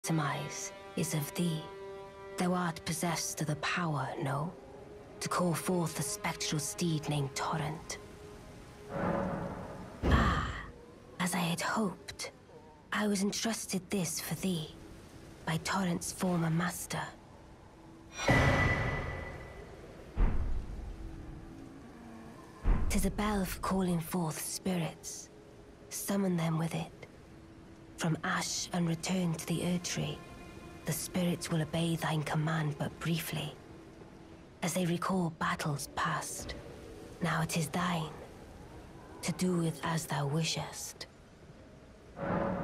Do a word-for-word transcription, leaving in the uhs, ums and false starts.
Demise is of thee. Thou art possessed of the power, no? To call forth a spectral steed named Torrent. Ah, as I had hoped. I was entrusted this for thee, by Torrent's former master. 'Tis a bell for calling forth spirits. Summon them with it. From ash and return to the Erdtree, the spirits will obey thine command but briefly, as they recall battles past. Now it is thine, to do with as thou wishest.